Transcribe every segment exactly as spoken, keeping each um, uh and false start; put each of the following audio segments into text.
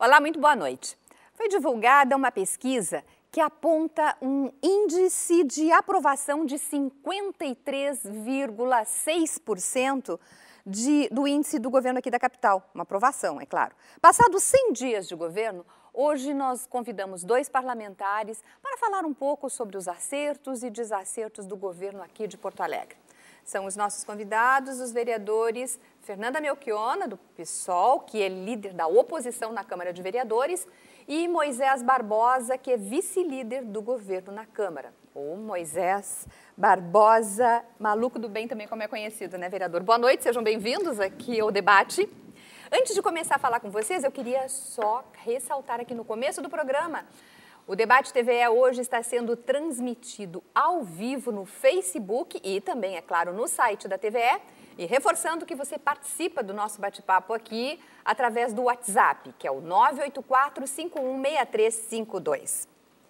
Olá, muito boa noite. Foi divulgada uma pesquisa que aponta um índice de aprovação de cinquenta e três vírgula seis por cento de, do índice do governo aqui da capital. Uma aprovação, é claro. Passados cem dias de governo, hoje nós convidamos dois parlamentares para falar um pouco sobre os acertos e desacertos do governo aqui de Porto Alegre. São os nossos convidados, os vereadores Fernanda Melchiona, do PSOL, que é líder da oposição na Câmara de Vereadores, e Moisés Barbosa, que é vice-líder do governo na Câmara. Ou Moisés Barbosa, maluco do bem também, como é conhecido, né, vereador? Boa noite, sejam bem-vindos aqui ao debate. Antes de começar a falar com vocês, eu queria só ressaltar aqui no começo do programa: o Debate T V E hoje está sendo transmitido ao vivo no Facebook e também, é claro, no site da T V E. E reforçando que você participa do nosso bate-papo aqui através do WhatsApp, que é o nove oito quatro, cinco um seis três cinco dois.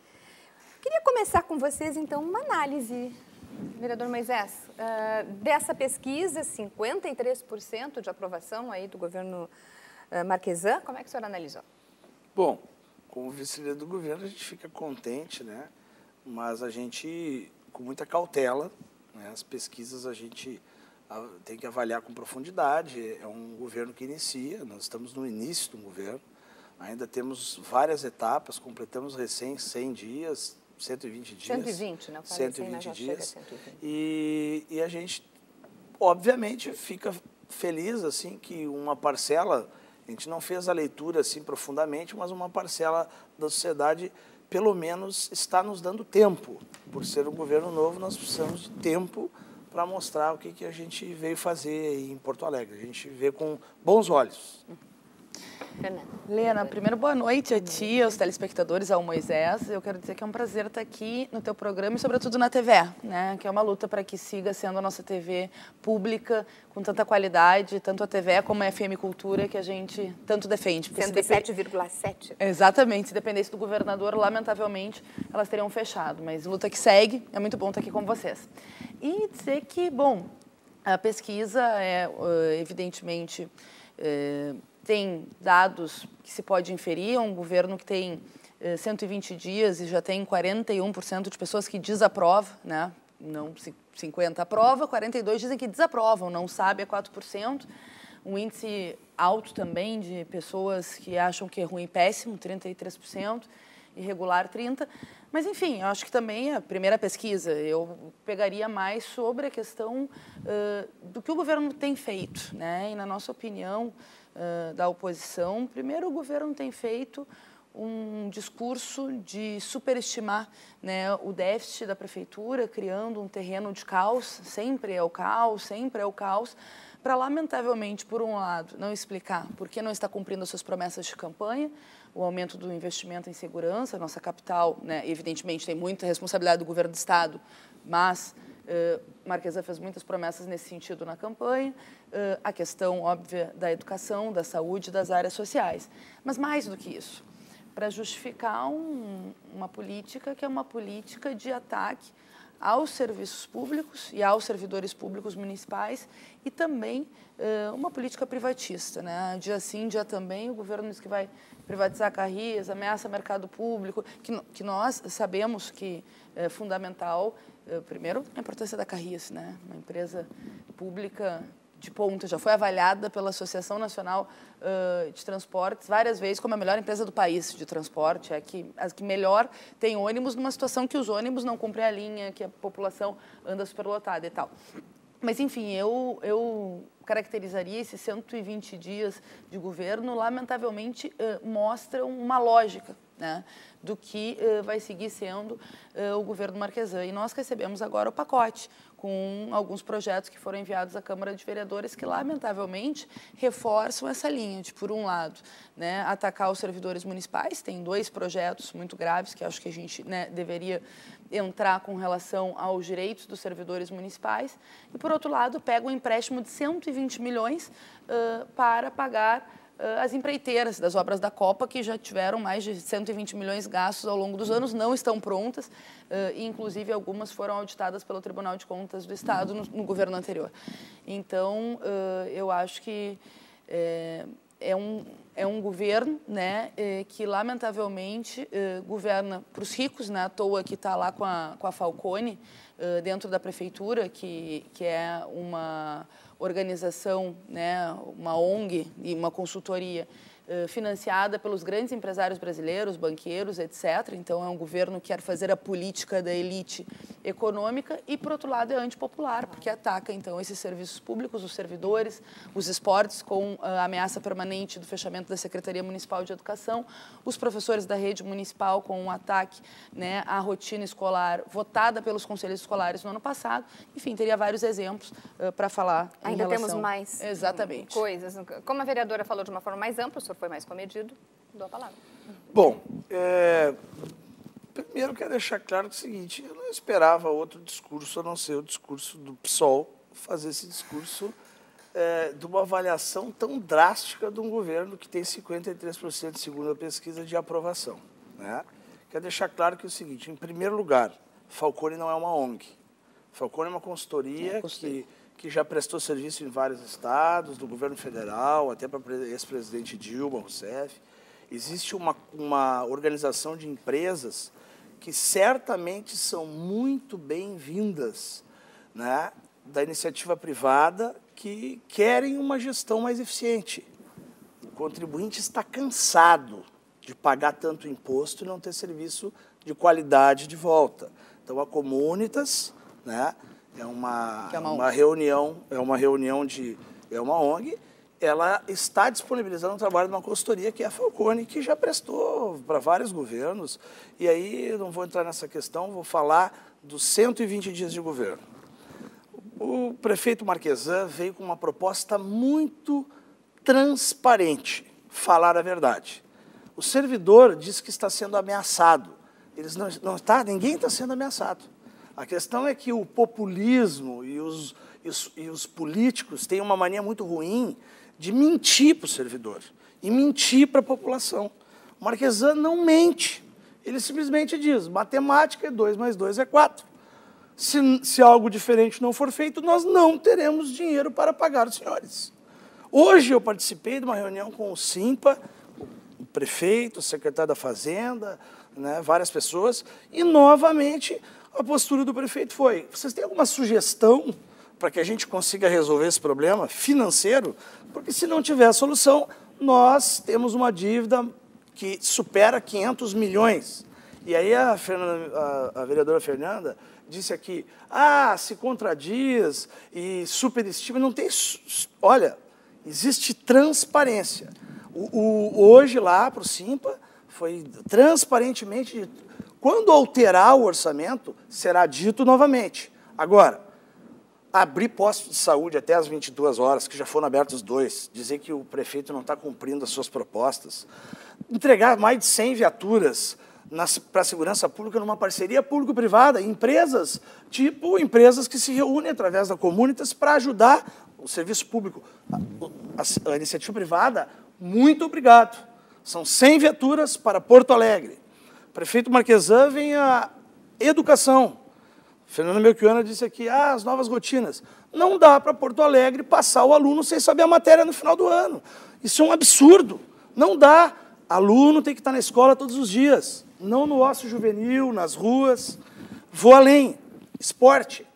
Queria começar com vocês, então, uma análise, vereador Moisés, uh, dessa pesquisa, cinquenta e três por cento de aprovação aí do governo uh, Marquesan. Como é que o senhor analisou? Bom, como vice-líder do governo, a gente fica contente, né? Mas a gente, com muita cautela, né? As pesquisas a gente tem que avaliar com profundidade. É um governo que inicia, nós estamos no início do governo, ainda temos várias etapas, completamos recém cem dias, cento e vinte dias. cento e vinte, não? cento e vinte dias. cento e vinte. E, e a gente, obviamente, fica feliz assim que uma parcela, a gente não fez a leitura assim profundamente, mas uma parcela da sociedade, pelo menos, está nos dando tempo. Por ser um governo novo, nós precisamos de tempo para mostrar o que, que a gente veio fazer em Porto Alegre. A gente vê com bons olhos. Fernanda. Lena, primeiro boa noite a ti, aos telespectadores, ao Moisés. Eu quero dizer que é um prazer estar aqui no teu programa e, sobretudo, na T V E, né? Que é uma luta para que siga sendo a nossa T V pública, com tanta qualidade, tanto a T V E como a F M Cultura, que a gente tanto defende. cento e sete vírgula sete. Exatamente. Se dependesse do governador, lamentavelmente, elas teriam fechado. Mas luta que segue, é muito bom estar aqui com vocês. E dizer que, bom, a pesquisa é, evidentemente, é, tem dados que se pode inferir. É um governo que tem eh, cento e vinte dias e já tem quarenta e um por cento de pessoas que desaprovam, né? Não cinquenta por cento aprova, quarenta e dois por cento dizem que desaprovam, não sabe, é quatro por cento. Um índice alto também de pessoas que acham que é ruim e péssimo, trinta e três por cento, irregular, trinta por cento. Mas, enfim, eu acho que também a primeira pesquisa, eu pegaria mais sobre a questão uh, do que o governo tem feito, né? E, na nossa opinião, Uh, da oposição, primeiro o governo tem feito um discurso de superestimar, né, o déficit da prefeitura, criando um terreno de caos, sempre é o caos, sempre é o caos, para, lamentavelmente, por um lado, não explicar por que não está cumprindo as suas promessas de campanha, o aumento do investimento em segurança. Nossa capital, né, evidentemente, tem muita responsabilidade do governo do Estado, mas Uh, Marquesan fez muitas promessas nesse sentido na campanha, uh, a questão óbvia da educação, da saúde, das áreas sociais. Mas mais do que isso, para justificar um, uma política que é uma política de ataque aos serviços públicos e aos servidores públicos municipais e também uh, uma política privatista, né? Dia sim, dia também, o governo diz que vai privatizar Carris, ameaça mercado público, que, que nós sabemos que é fundamental. Primeiro, a importância da Carris, né? Uma empresa pública de ponta, já foi avaliada pela Associação Nacional uh, de Transportes várias vezes como a melhor empresa do país de transporte, é a que, a que melhor tem ônibus numa situação que os ônibus não cumprem a linha, que a população anda superlotada e tal. Mas, enfim, eu, eu caracterizaria esses cento e vinte dias de governo, lamentavelmente, uh, mostram uma lógica, né, do que uh, vai seguir sendo uh, o governo Marquesan. E nós recebemos agora o pacote com alguns projetos que foram enviados à Câmara de Vereadores que, lamentavelmente, reforçam essa linha de, por um lado, né, atacar os servidores municipais. Tem dois projetos muito graves que acho que a gente, né, deveria entrar com relação aos direitos dos servidores municipais. E, por outro lado, pega um empréstimo de cento e vinte milhões uh, para pagar as empreiteiras das obras da Copa, que já tiveram mais de cento e vinte milhões gastos ao longo dos anos, não estão prontas, e inclusive algumas foram auditadas pelo Tribunal de Contas do Estado no, no governo anterior. Então, eu acho que é, é um... É um governo, né, que, lamentavelmente, governa para os ricos, né, à toa que está lá com a, com a Falcone, dentro da prefeitura, que, que é uma organização, né, uma O N G e uma consultoria financiada pelos grandes empresários brasileiros, banqueiros, etcétera. Então, é um governo que quer fazer a política da elite econômica e, por outro lado, é antipopular, porque ataca, então, esses serviços públicos, os servidores, os esportes, com a ameaça permanente do fechamento da Secretaria Municipal de Educação, os professores da rede municipal com um ataque, né, à rotina escolar votada pelos conselhos escolares no ano passado. Enfim, teria vários exemplos uh, para falar em Ainda relação... temos mais Exatamente. coisas. Como a vereadora falou de uma forma mais ampla, o senhor foi mais comedido, dou a palavra. Bom, é, primeiro quero deixar claro que é o seguinte, eu não esperava outro discurso, a não ser o discurso do P SOL, fazer esse discurso é, de uma avaliação tão drástica de um governo que tem cinquenta e três por cento, segundo a pesquisa, de aprovação. Né? Quero deixar claro que é o seguinte, em primeiro lugar, Falcone não é uma O N G. Falcone é uma consultoria é, que... que já prestou serviço em vários estados, do governo federal, até para o ex-presidente Dilma Rousseff. Existe uma, uma organização de empresas que certamente são muito bem-vindas, né, da iniciativa privada, que querem uma gestão mais eficiente. O contribuinte está cansado de pagar tanto imposto e não ter serviço de qualidade de volta. Então, a Comunitas, né, É uma, é uma, uma reunião, é uma reunião de, é uma O N G, ela está disponibilizando um trabalho de uma consultoria que é a Falcone, que já prestou para vários governos, e aí eu não vou entrar nessa questão, vou falar dos cento e vinte dias de governo. O prefeito Marquesan veio com uma proposta muito transparente, falar a verdade. O servidor diz que está sendo ameaçado, eles não, não está, ninguém está sendo ameaçado. A questão é que o populismo e os, e os, e os políticos têm uma mania muito ruim de mentir para o servidor e mentir para a população. O Marquesan não mente. Ele simplesmente diz, matemática é dois mais dois é quatro. Se, se algo diferente não for feito, nós não teremos dinheiro para pagar os senhores. Hoje eu participei de uma reunião com o Simpa, o prefeito, o secretário da Fazenda, né, várias pessoas, e novamente... a postura do prefeito foi, vocês têm alguma sugestão para que a gente consiga resolver esse problema financeiro? Porque se não tiver solução, nós temos uma dívida que supera quinhentos milhões. E aí a, Fernanda, a, a vereadora Fernanda disse aqui, ah, se contradiz e superestima, não tem... Olha, existe transparência. O, o, hoje lá para o Simpa foi transparentemente... Quando alterar o orçamento, será dito novamente. Agora, abrir postos de saúde até às vinte e duas horas, que já foram abertos dois, dizer que o prefeito não está cumprindo as suas propostas, entregar mais de cem viaturas para a segurança pública numa parceria público-privada, empresas, tipo empresas que se reúnem através da Comunitas para ajudar o serviço público. A, a, a iniciativa privada, muito obrigado. São cem viaturas para Porto Alegre. Prefeito Marquesan vem a educação. Fernanda Melchiona disse aqui, ah, as novas rotinas. Não dá para Porto Alegre passar o aluno sem saber a matéria no final do ano. Isso é um absurdo. Não dá. Aluno tem que estar na escola todos os dias. Não no ócio juvenil, nas ruas. Vou além. Esporte.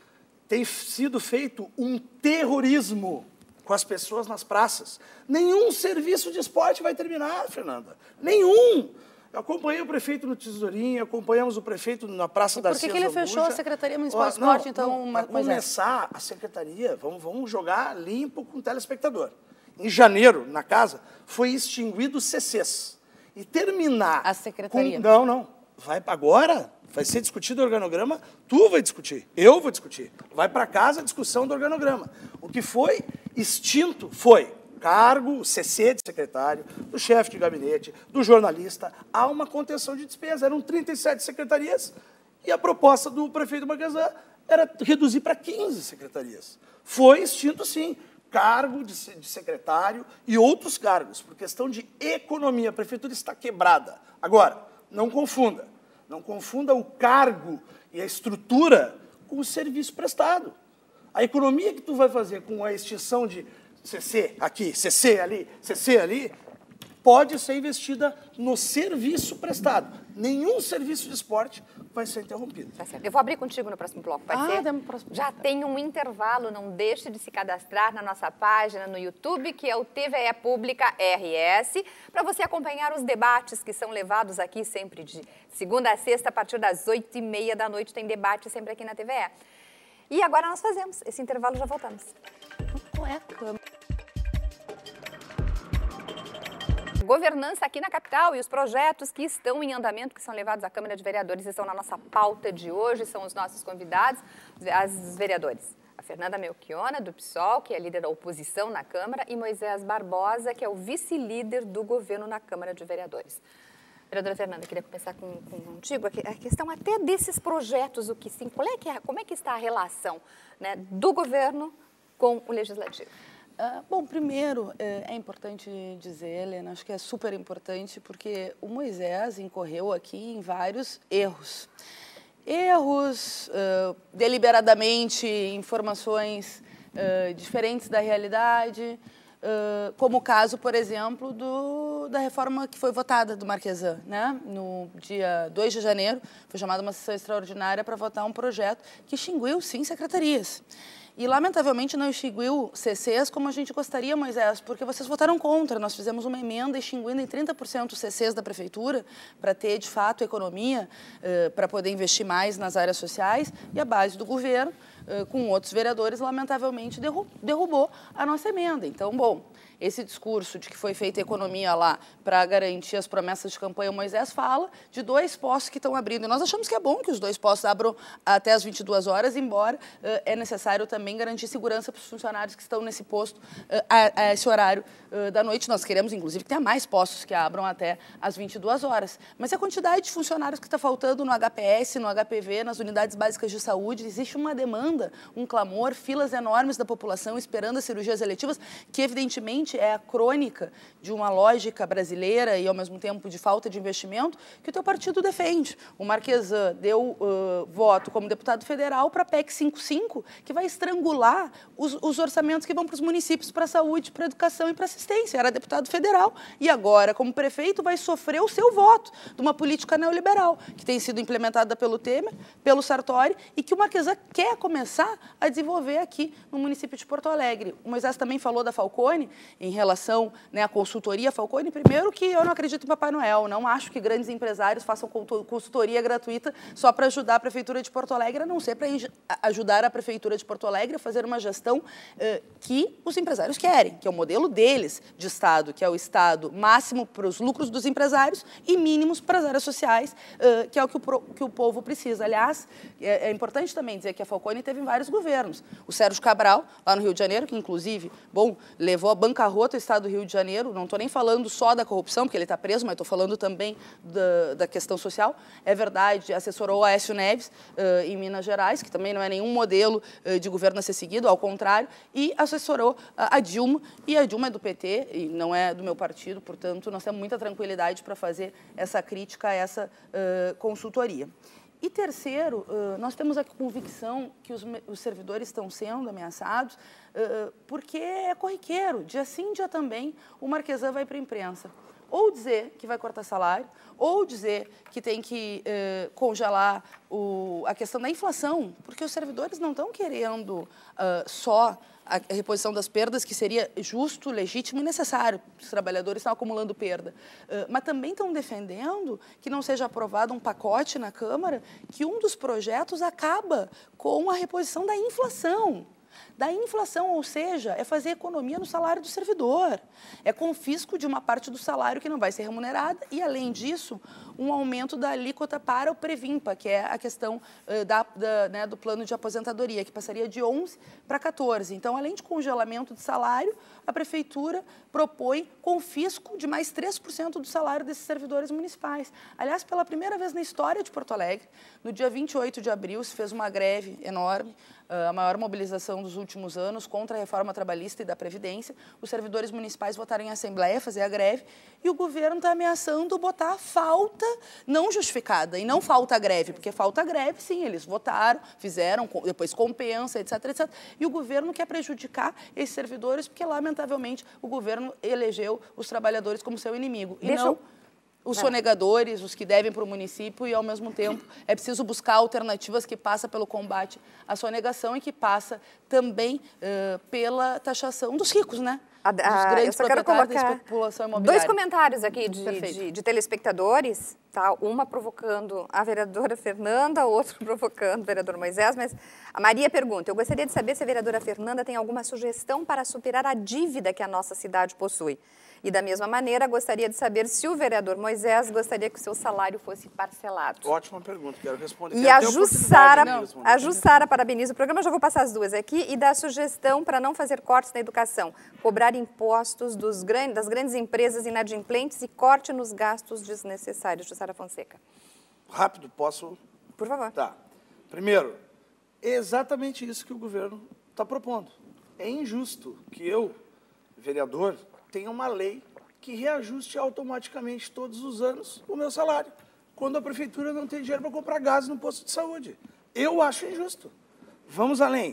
Tem sido feito um terrorismo com as pessoas nas praças. Nenhum serviço de esporte vai terminar, Fernanda. Nenhum. Eu acompanhei o prefeito no Tesourinho, acompanhamos o prefeito na Praça da Cia Por que, que ele fechou a Secretaria Municipal de Esporte, não, então? Para começar a Secretaria, vamos, vamos jogar limpo com o telespectador. Em janeiro, na casa, foi extinguido C Cs. E terminar... A Secretaria. Com, não, não. Vai agora, vai ser discutido o organograma, tu vai discutir, eu vou discutir. Vai para casa a discussão do organograma. O que foi extinto foi... cargo, C C de secretário, do chefe de gabinete, do jornalista, há uma contenção de despesa. Eram trinta e sete secretarias e a proposta do prefeito Marquesan era reduzir para quinze secretarias. Foi extinto, sim, cargo de, de secretário e outros cargos, por questão de economia. A prefeitura está quebrada. Agora, não confunda. Não confunda o cargo e a estrutura com o serviço prestado. A economia que tu vai fazer com a extinção de C C aqui, C C ali, C C ali, pode ser investida no serviço prestado. Nenhum serviço de esporte vai ser interrompido. Tá certo. Eu vou abrir contigo no próximo bloco, pode Ah, ser? no próximo Já bloco. tem um intervalo, não deixe de se cadastrar na nossa página no YouTube, que é o T V E Pública R S, para você acompanhar os debates que são levados aqui sempre de segunda a sexta, a partir das oito e meia da noite, tem debate sempre aqui na T V E. E agora nós fazemos esse intervalo, já voltamos. Qual é a câmera? Governança aqui na capital e os projetos que estão em andamento, que são levados à Câmara de Vereadores, estão na nossa pauta de hoje, são os nossos convidados, os vereadores. A Fernanda Melchiona, do PSOL, que é líder da oposição na Câmara, e Moisés Barbosa, que é o vice-líder do governo na Câmara de Vereadores. Vereadora Fernanda, queria começar com, com, contigo. A questão até desses projetos, o que sim, qual é que é, como é que está a relação, né, do governo com o legislativo? Uh, bom, primeiro, é, é importante dizer, Helena, acho que é super importante, porque o Moisés incorreu aqui em vários erros. Erros, uh, deliberadamente, informações uh, diferentes da realidade, uh, como o caso, por exemplo, do, da reforma que foi votada do Marquesan, né? No dia dois de janeiro, foi chamada uma sessão extraordinária para votar um projeto que extinguiu, sim, secretarias. E, lamentavelmente, não extinguiu C Cs como a gente gostaria, Moisés, porque vocês votaram contra. Nós fizemos uma emenda extinguindo em trinta por cento os C Cs da Prefeitura para ter, de fato, economia, uh, para poder investir mais nas áreas sociais. E a base do governo, uh, com outros vereadores, lamentavelmente, derrubou a nossa emenda. Então, bom, esse discurso de que foi feita economia lá para garantir as promessas de campanha, o Moisés fala de dois postos que estão abrindo. E nós achamos que é bom que os dois postos abram até as vinte e duas horas, embora uh, é necessário também garantir segurança para os funcionários que estão nesse posto uh, a, a esse horário uh, da noite. Nós queremos, inclusive, que tenha mais postos que abram até as vinte e duas horas. Mas a quantidade de funcionários que está faltando no H P S, no H P V, nas unidades básicas de saúde, existe uma demanda, um clamor, filas enormes da população esperando as cirurgias eletivas, que, evidentemente, é a crônica de uma lógica brasileira e, ao mesmo tempo, de falta de investimento que o teu partido defende. O Marquesan deu uh, voto como deputado federal para a P E C cinquenta e cinco, que vai estrangular os, os orçamentos que vão para os municípios, para a saúde, para a educação e para a assistência. Era deputado federal e agora, como prefeito, vai sofrer o seu voto de uma política neoliberal que tem sido implementada pelo Temer, pelo Sartori e que o Marquesan quer começar a desenvolver aqui no município de Porto Alegre. O Moisés também falou da Falcone em relação, né, à consultoria Falcone. Primeiro que eu não acredito em Papai Noel, não acho que grandes empresários façam consultoria gratuita só para ajudar a Prefeitura de Porto Alegre, a não ser para ajudar a Prefeitura de Porto Alegre a fazer uma gestão uh, que os empresários querem, que é o modelo deles de Estado, que é o Estado máximo para os lucros dos empresários e mínimos para as áreas sociais, uh, que é o que o, pro, que o povo precisa. Aliás, é, é importante também dizer que a Falcone teve em vários governos. O Sérgio Cabral, lá no Rio de Janeiro, que inclusive, bom, levou a bancarrota o Estado do Rio de Janeiro, não estou nem falando só da corrupção, porque ele está preso, mas estou falando também da, da questão social. É verdade, assessorou a Aécio Neves uh, em Minas Gerais, que também não é nenhum modelo uh, de governo a ser seguido, ao contrário, e assessorou uh, a Dilma, e a Dilma é do P T, e não é do meu partido, portanto, nós temos muita tranquilidade para fazer essa crítica a essa uh, consultoria. E terceiro, nós temos a convicção que os, os servidores estão sendo ameaçados porque é corriqueiro, dia sim, dia também, o Marquesan vai para a imprensa. Ou dizer que vai cortar salário, ou dizer que tem que eh, congelar o, a questão da inflação, porque os servidores não estão querendo uh, só a reposição das perdas, que seria justo, legítimo e necessário. Os trabalhadores estão acumulando perda. Uh, mas também estão defendendo que não seja aprovado um pacote na Câmara que um dos projetos acaba com a reposição da inflação. Da inflação, ou seja, é fazer economia no salário do servidor. É confisco de uma parte do salário que não vai ser remunerada e, além disso, um aumento da alíquota para o Previmpa, que é a questão uh, da, da, né, do plano de aposentadoria, que passaria de onze para quatorze. Então, além de congelamento de salário, a Prefeitura propõe confisco de mais três por cento do salário desses servidores municipais. Aliás, pela primeira vez na história de Porto Alegre, no dia vinte e oito de abril, se fez uma greve enorme, a maior mobilização dos últimos anos contra a reforma trabalhista e da Previdência. Os servidores municipais votaram em assembleia, fazer a greve, e o governo está ameaçando botar falta não justificada e não falta greve, porque falta greve, sim, eles votaram, fizeram, depois compensa, etc, etcétera. E o governo quer prejudicar esses servidores porque, lamentavelmente, o governo elegeu os trabalhadores como seu inimigo. E Deixa não eu... os sonegadores, os que devem para o município, e, ao mesmo tempo, é preciso buscar alternativas que passam pelo combate à sonegação e que passa também uh, pela taxação dos ricos, né? A, a, dos grandes eu só quero proprietários colocar da especulação imobiliária. dois comentários aqui de, Perfeito. de, de telespectadores, tá? Uma provocando a vereadora Fernanda, outro provocando o vereador Moisés, mas a Maria pergunta, eu gostaria de saber se a vereadora Fernanda tem alguma sugestão para superar a dívida que a nossa cidade possui. E, da mesma maneira, gostaria de saber se o vereador Moisés gostaria que o seu salário fosse parcelado. Ótima pergunta, quero responder. E Quero a ter Jussara, oportunidade de responder. a Jussara parabeniza o programa, eu já vou passar as duas aqui, e dá sugestão para não fazer cortes na educação, cobrar impostos dos grandes, das grandes empresas inadimplentes e corte nos gastos desnecessários. Jussara Fonseca. Rápido, posso? Por favor. Tá. Primeiro, é exatamente isso que o governo está propondo. É injusto que eu, vereador, tenha uma lei que reajuste automaticamente todos os anos o meu salário, quando a prefeitura não tem dinheiro para comprar gás no posto de saúde. Eu acho injusto. Vamos além.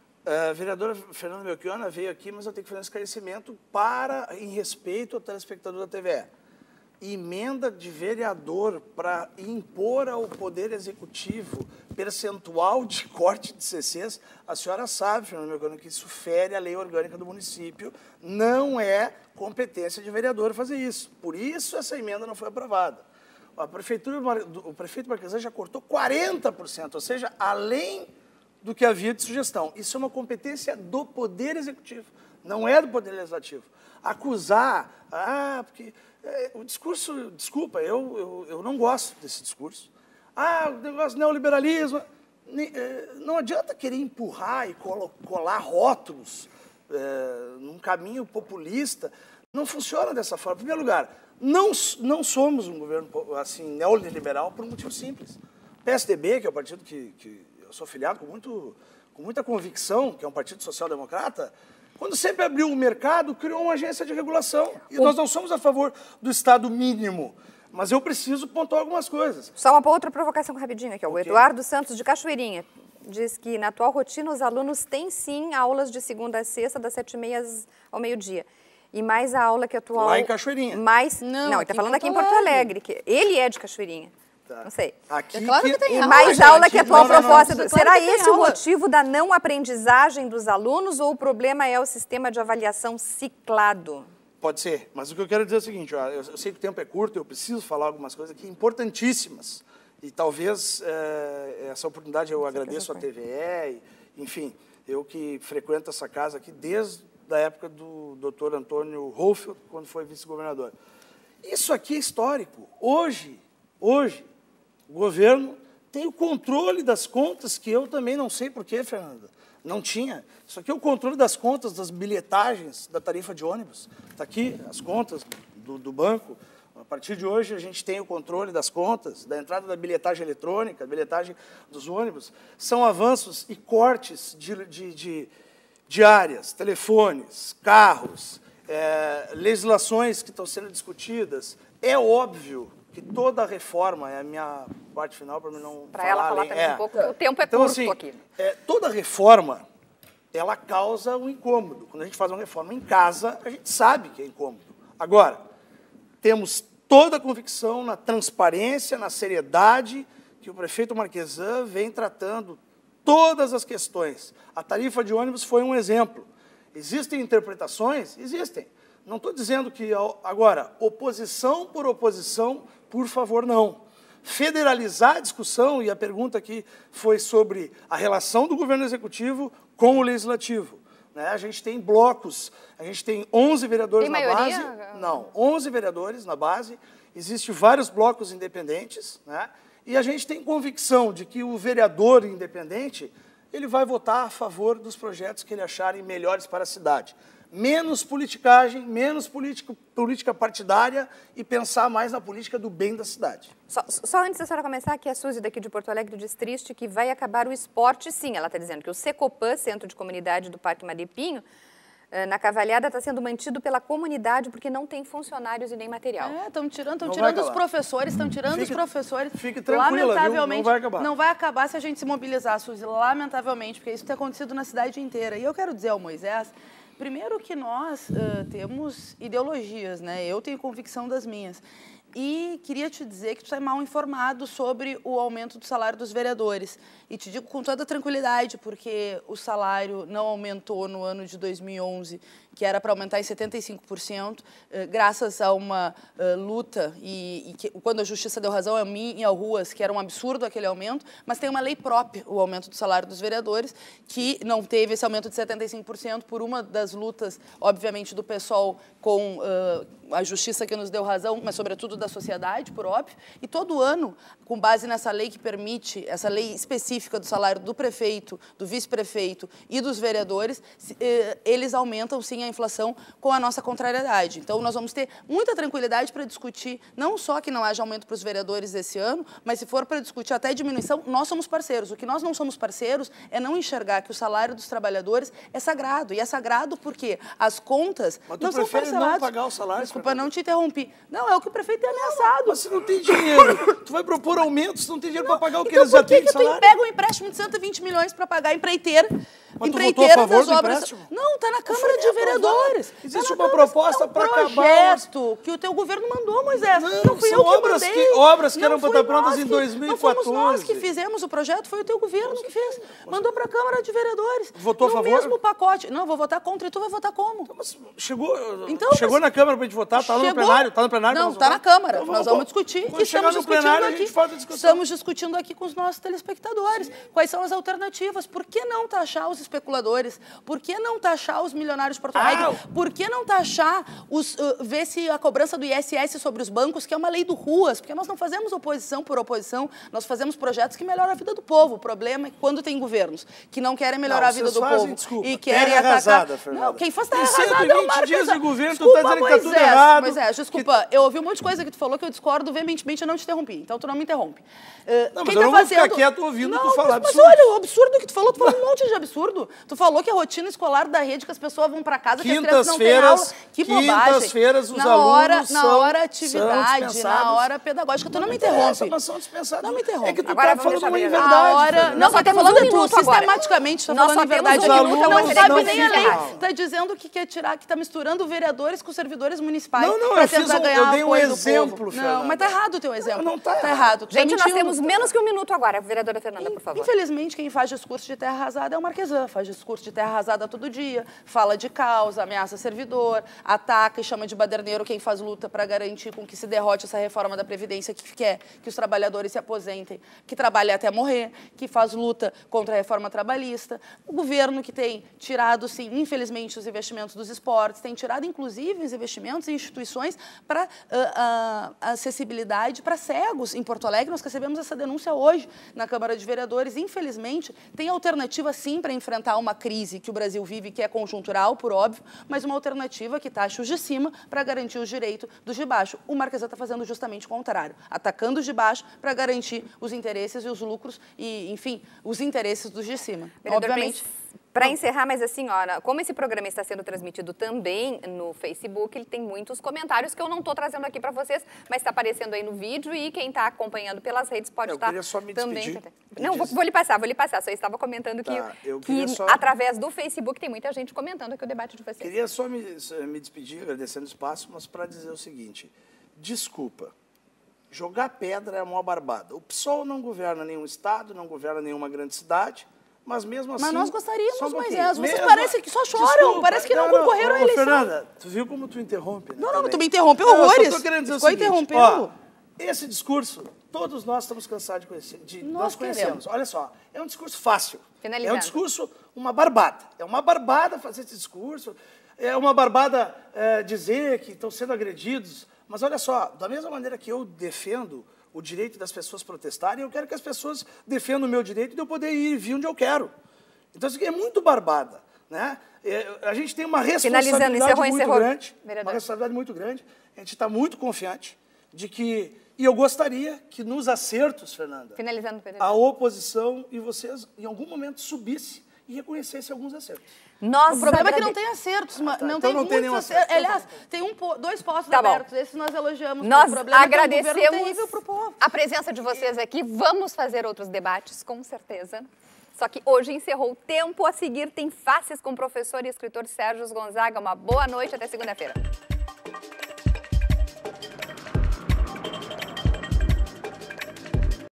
A vereadora Fernanda Melchiona veio aqui, mas eu tenho que fazer um esclarecimento para, em respeito ao telespectador da T V E. Emenda de vereador para impor ao Poder Executivo percentual de corte de C Cs, a senhora sabe, Fernanda Melchiona, que isso fere a lei orgânica do município, não é competência de vereador fazer isso. Por isso essa emenda não foi aprovada. A prefeitura, o prefeito Marquesan já cortou quarenta por cento, ou seja, além do que havia de sugestão. Isso é uma competência do Poder Executivo, não é do Poder Legislativo. Acusar, ah, porque é, o discurso, desculpa, eu, eu, eu não gosto desse discurso. Ah, o negócio neoliberalismo, não adianta querer empurrar e colar rótulos é, num caminho populista, não funciona dessa forma. Em primeiro lugar, não, não somos um governo assim, neoliberal por um motivo simples. O P S D B, que é o partido que, que eu sou filiado com, muito, com muita convicção, que é um partido social-democrata, quando sempre abriu o mercado, criou uma agência de regulação. E nós não somos a favor do Estado mínimo. Mas eu preciso pontuar algumas coisas. Só uma outra provocação rapidinho aqui. Ó. O Okay. Eduardo Santos, de Cachoeirinha, diz que na atual rotina os alunos têm sim aulas de segunda a sexta, das sete e meia ao meio-dia. E mais a aula que atual... Lá em Cachoeirinha. Mais, não, não ele está falando aqui em Porto Porto Alegre. Alegre. Que ele é de Cachoeirinha. Tá. Não sei. Aqui É claro que tem E aula, mais gente. aula que a atual Não, não, não. proposta. Do... Claro Será que tem esse o aula. motivo da não aprendizagem dos alunos ou o problema é o sistema de avaliação ciclado? Pode ser, mas o que eu quero dizer é o seguinte, ó, eu, eu sei que o tempo é curto, eu preciso falar algumas coisas aqui importantíssimas, e talvez é, essa oportunidade eu agradeço à T V E, e, enfim, eu que frequento essa casa aqui desde a época do doutor Antônio Hohlfeld, quando foi vice-governador. Isso aqui é histórico. Hoje, hoje, o governo tem o controle das contas, que eu também não sei por quê, Fernanda. Não tinha. Isso aqui é o controle das contas, das bilhetagens da tarifa de ônibus. Está aqui as contas do, do banco. A partir de hoje, a gente tem o controle das contas, da entrada da bilhetagem eletrônica, da bilhetagem dos ônibus. São avanços e cortes de, de, de, de áreas, telefones, carros, é, legislações que estão sendo discutidas. É óbvio que toda reforma, é a minha parte final para mim não Para falar ela falar além, também é. um pouco, o tempo é Então, curto assim, aqui. É, toda reforma, ela causa um incômodo. Quando a gente faz uma reforma em casa, a gente sabe que é incômodo. Agora, temos toda a convicção na transparência, na seriedade que o prefeito Marquesan vem tratando todas as questões. A tarifa de ônibus foi um exemplo. Existem interpretações? Existem. Não estou dizendo que, agora, oposição por oposição, por favor, não. Federalizar a discussão, e a pergunta aqui foi sobre a relação do governo executivo com o legislativo. Né? A gente tem blocos, a gente tem onze vereadores Tem na maioria? base. Não, onze vereadores na base, existem vários blocos independentes, né? E a gente tem convicção de que o vereador independente ele vai votar a favor dos projetos que ele acharem melhores para a cidade. Menos politicagem, menos política, política partidária e pensar mais na política do bem da cidade. Só, só antes da senhora começar, aqui a Suzy daqui de Porto Alegre diz triste que vai acabar o esporte, sim. Ela está dizendo que o Secopan, Centro de Comunidade do Parque Maripinho, na Cavalhada está sendo mantido pela comunidade porque não tem funcionários e nem material. É, estão tirando, estão tirando os professores, estão tirando fique, os professores. Fique tranquila, lamentavelmente, viu? Não vai acabar. Não vai acabar se a gente se mobilizar, Suzy, lamentavelmente, porque isso tem acontecido na cidade inteira. E eu quero dizer ao Moisés, primeiro que nós uh, temos ideologias, né? Eu tenho convicção das minhas. E queria te dizer que tu está mal informado sobre o aumento do salário dos vereadores. E te digo com toda tranquilidade, porque o salário não aumentou no ano de dois mil e onze, que era para aumentar em setenta e cinco por cento, eh, graças a uma uh, luta, e, e que, quando a Justiça deu razão a mim e ao Ruas, que era um absurdo aquele aumento, mas tem uma lei própria, o aumento do salário dos vereadores, que não teve esse aumento de setenta e cinco por cento por uma das lutas, obviamente, do PSOL com uh, a Justiça que nos deu razão, mas, sobretudo, da sociedade, por óbvio. E todo ano, com base nessa lei que permite, essa lei específica do salário do prefeito, do vice-prefeito e dos vereadores, eh, eles aumentam, sim, a inflação com a nossa contrariedade. Então, nós vamos ter muita tranquilidade para discutir, não só que não haja aumento para os vereadores esse ano, mas se for para discutir até diminuição, nós somos parceiros. O que nós não somos parceiros é não enxergar que o salário dos trabalhadores é sagrado. E é sagrado porque as contas mas tu não são parceladas. Não pagar o salário, Desculpa, Fernanda. Não te interrompi. Não, é o que o prefeito tem ameaçado. Mas você não tem dinheiro. Tu vai propor aumentos, tu não tem dinheiro para pagar o que então, eles já têm de Então, por salário. que tu pega um empréstimo de cento e vinte milhões para pagar a empreiteira? Mas empreiteira tu votou a favor das do obras. empréstimo? Não, está na Câmara de Vereadores. Existe tá uma Câmara, proposta é um para acabar... projeto que o teu governo mandou, Moisés. Não, não fui são eu que obras mandei. que, obras que não eram para estar fui prontas nós em que- dois mil e Não quatorze. fomos nós que fizemos o projeto, foi o teu governo que fez. Mandou para a Câmara de Vereadores. Votou a no favor? mesmo pacote. Não, vou votar contra e tu vai votar como? Mas chegou, Então, chegou mas- na Câmara para a gente votar? Está no Chegou? plenário? Está no plenário? Não, para está nós na Câmara. Então, Nós vamos discutir. Quando E chegar estamos no discutindo plenário, aqui. a gente faz a discussão. Estamos discutindo aqui com os nossos telespectadores. Sim. Quais são as alternativas? Por que não taxar os especuladores? Por que não taxar os milionários de Porto Alegre? Ah, Por que não taxar, os, uh, ver se a cobrança do I S S sobre os bancos, que é uma lei do Ruas, porque nós não fazemos oposição por oposição, nós fazemos projetos que melhoram a vida do povo. O problema é que quando tem governos que não querem melhorar Não, a vida vocês do fazem, povo desculpa, e querem terra atacar... arrasada, Fernanda. Não, quem faz terra Tem arrasada é o cento e vinte Marcos. dias de governo, tu Desculpa, tá dizendo que tá tudo Moisés, errado. Moisés, desculpa, eu ouvi um monte de coisa que tu falou que eu discordo veementemente, eu não te interrompi, então tu não me interrompe. Uh, Não, quem mas eu tá não vou fazendo... ficar quieto ouvindo não, tu falar mas, absurdo. Mas olha, o absurdo que tu falou, tu falou um monte de absurdo. Tu falou que a rotina escolar da rede, que as pessoas vão para casa, que as crianças não têm aula. Que bobagem. Quintas-feiras os na hora, alunos Na são, hora atividade, são na hora pedagógica, tu não, não me interrompe. Mas são dispensados. Não me interrompe. É que tu Agora tá vamos falando uma deixar inverdade. A hora... Fernanda. Não, Nós só só temos falando um tu, minuto agora. sistematicamente, tá Nós falando só a verdade. temos um Aqui. minuto, Não então você sabe vai nem a lei. encerrar. Está dizendo que quer tirar, que está misturando vereadores com servidores municipais. Não, não, pra eu fiz tentar um- ganhar eu o dei um apoio do exemplo, povo. Fernanda. Não, mas tá errado o teu exemplo. Não, tá Tá errado. errado. Tu tá Gente, nós mentindo. temos menos que um minuto agora. Vereadora Fernanda, por favor. Infelizmente, quem faz discurso de terra arrasada é o Marquesan. Faz discurso de terra arrasada todo dia, fala de causa, ameaça servidor, ataca e chama de baderneiro quem faz luta para garantir com que se derrote essa reforma da Previdência que quer que os trabalhadores se aposentem, que trabalhem até morrer, que faz luta contra a reforma trabalhista. O governo que tem tirado, sim, infelizmente, os investimentos dos esportes, tem tirado, inclusive, os investimentos em instituições para uh, uh, acessibilidade para cegos em Porto Alegre. Nós recebemos essa denúncia hoje na Câmara de Vereadores. Infelizmente, tem alternativa, sim, para enfrentar uma crise que o Brasil vive, que é conjuntural, por óbvio, mas uma alternativa que taxa os de cima para garantir os direitos dos de baixo. O Marquesan está fazendo justamente o contrário, atacando os de baixo para garantir os interesses e os lucros e, enfim, os interesses dos de cima. Vereador, Obviamente... Para encerrar, mas assim, ó, como esse programa está sendo transmitido também no Facebook, ele tem muitos comentários que eu não estou trazendo aqui para vocês, mas está aparecendo aí no vídeo e quem está acompanhando pelas redes pode Eu estar queria só me também. despedir. Não, vou, vou lhe passar, vou lhe passar. Só estava comentando que, Tá, eu que queria só- através do Facebook tem muita gente comentando aqui o debate de vocês. Queria só me, me despedir, agradecendo o espaço, mas para dizer o seguinte, desculpa, jogar pedra é uma barbada. O PSOL não governa nenhum estado, não governa nenhuma grande cidade, mas mesmo assim... Mas nós gostaríamos, só um pouquinho. Moisés. Vocês Mesmo- parecem que só choram, Desculpa, parece que não, concorreram ô, à eleição. Fernanda, tu viu como tu interrompe, né? Não, não, também? tu me interrompeu Não, eu só horrores. tô querendo dizer o Ficou seguinte, interrompendo. ó, esse discurso, todos nós estamos cansados de conhecer, de, Nós nós conhecemos. queremos. Olha só, é um discurso fácil. Finalizando. É um discurso, uma barbada. É uma barbada fazer esse discurso. É uma barbada é, dizer que estão sendo agredidos. Mas olha só, da mesma maneira que eu defendo o direito das pessoas protestarem, eu quero que as pessoas defendam o meu direito de eu poder ir e vir onde eu quero. Então isso aqui é muito barbada, né? É, a gente tem uma responsabilidade encerrou, muito encerrou. grande, Vereador. uma responsabilidade muito grande. A gente está muito confiante de que, e eu gostaria que nos acertos, Fernanda, Finalizando, vereador. a oposição e vocês, em algum momento, subisse e reconhecesse alguns acertos. Nós O problema agrade... é que não tem acertos, Ah, tá. não Então tem não tem muitos nenhum acertos. acerto. Aliás, tem um, po- dois postos Tá bom. abertos, esses nós elogiamos. Nós o problema é que é um governo agradecemos terrível pro povo. a presença de vocês aqui. Vamos fazer outros debates, com certeza. Só que hoje encerrou o tempo. A seguir tem Faces com o professor e escritor Sérgio Gonzaga. Uma boa noite, até segunda-feira.